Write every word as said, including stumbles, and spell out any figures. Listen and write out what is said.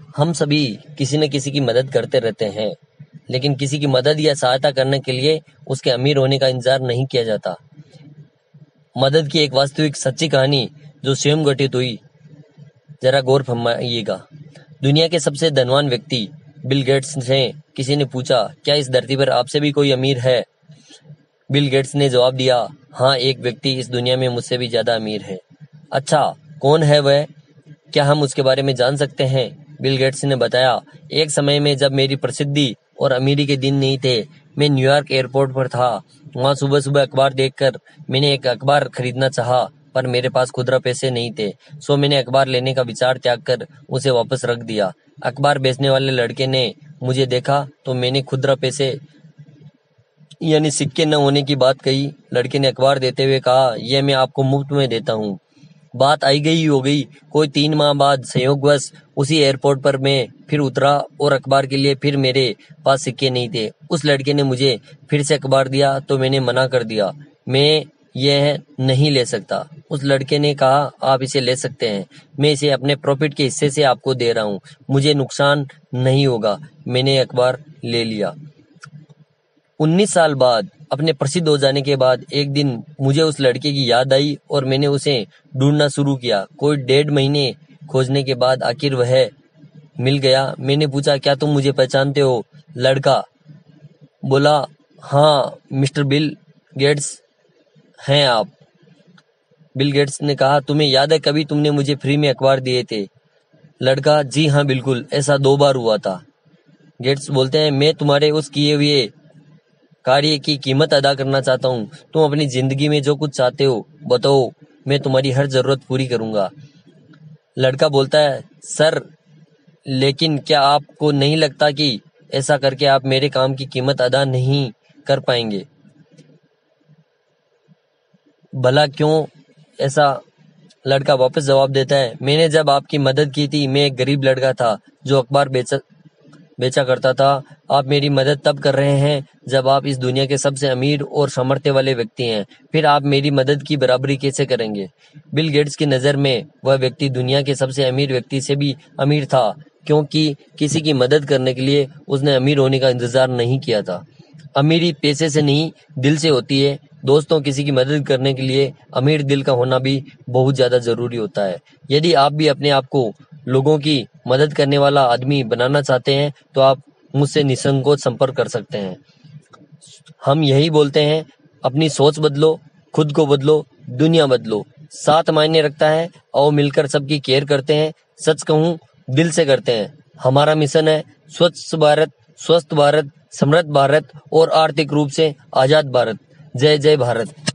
हम सभी किसी न किसी की मदद करते रहते हैं, लेकिन किसी की मदद या सहायता करने के लिए उसके अमीर होने का इंतजार नहीं किया जाता। मदद की एक वास्तविक सच्ची कहानी जो स्वयं घटित हुई, जरा गौर फरमाइएगा। दुनिया के सबसे धनवान व्यक्ति बिल गेट्स से किसी ने पूछा, क्या इस धरती पर आपसे भी कोई अमीर है? बिल गेट्स ने जवाब दिया, हाँ, एक व्यक्ति इस दुनिया में मुझसे भी ज्यादा अमीर है। अच्छा, कौन है वह? क्या हम उसके बारे में जान सकते हैं? बिल गेट्स ने बताया, एक समय में जब मेरी प्रसिद्धि और अमीरी के दिन नहीं थे, मैं न्यूयॉर्क एयरपोर्ट पर था। वहाँ सुबह सुबह अखबार देखकर मैंने एक अखबार खरीदना चाहा, पर मेरे पास खुदरा पैसे नहीं थे, सो मैंने अखबार लेने का विचार त्याग कर उसे वापस रख दिया। अखबार बेचने वाले लड़के ने मुझे देखा तो मैंने खुदरा पैसे यानी सिक्के न होने की बात कही। लड़के ने अखबार देते हुए कहा, यह मैं आपको मुफ्त में देता हूँ। बात आई गई हो गई। कोई तीन माह बाद संयोगवश उसी एयरपोर्ट पर मैं फिर उतरा और अखबार के लिए फिर मेरे पास सिक्के नहीं थे। उस लड़के ने मुझे फिर से अखबार दिया तो मैंने मना कर दिया, मैं यह नहीं ले सकता। उस लड़के ने कहा, आप इसे ले सकते हैं, मैं इसे अपने प्रॉफिट के हिस्से से आपको दे रहा हूँ, मुझे नुकसान नहीं होगा। मैंने अखबार ले लिया। उन्नीस साल बाद, अपने प्रसिद्ध हो जाने के बाद, एक दिन मुझे उस लड़के की याद आई और मैंने उसे ढूंढना शुरू किया। कोई डेढ़ महीने खोजने के बाद आखिर वह मिल गया। मैंने पूछा, क्या तुम मुझे पहचानते हो? लड़का बोला, हाँ मिस्टर बिल गेट्स हैं आप। बिल गेट्स ने कहा, तुम्हें याद है कभी तुमने मुझे फ्री में अखबार दिए थे? लड़का, जी हाँ बिल्कुल, ऐसा दो बार हुआ था। गेट्स बोलते हैं, मैं तुम्हारे उस किए हुए कार्य की कीमत अदा करना चाहता हूँ। तुम अपनी जिंदगी में जो कुछ चाहते हो बताओ, मैं तुम्हारी हर जरूरत पूरी करूंगा। लड़का बोलता है, सर लेकिन क्या आपको नहीं लगता कि ऐसा करके आप मेरे काम की कीमत अदा नहीं कर पाएंगे? भला क्यों ऐसा? लड़का वापस जवाब देता है, मैंने जब आपकी मदद की थी, मैं एक गरीब लड़का था जो अखबार बेचा बेचा करता था। आप मेरी मदद तब कर रहे हैं जब आप इस दुनिया के सबसे अमीर और सामर्थ्य वाले व्यक्ति हैं, फिर आप मेरी मदद की बराबरी कैसे करेंगे? बिल गेट्स की नज़र में वह व्यक्ति दुनिया के सबसे अमीर व्यक्ति से भी अमीर था, क्योंकि किसी की मदद करने के लिए उसने अमीर होने का इंतजार नहीं किया था। अमीरी पैसे से नहीं, दिल से होती है। दोस्तों, किसी की मदद करने के लिए अमीर दिल का होना भी बहुत ज्यादा जरूरी होता है। यदि आप भी अपने आप को लोगों की मदद करने वाला आदमी बनाना चाहते हैं तो आप मुझसे निसंकोच संपर्क कर सकते हैं। हम यही बोलते हैं, अपनी सोच बदलो, खुद को बदलो, दुनिया बदलो। साथ मायने रखता है, आओ मिलकर सबकी केयर करते हैं। सच कहूँ, दिल से करते हैं। हमारा मिशन है स्वच्छ भारत, स्वस्थ भारत, समृद्ध भारत और आर्थिक रूप से आजाद भारत। जय जय भारत।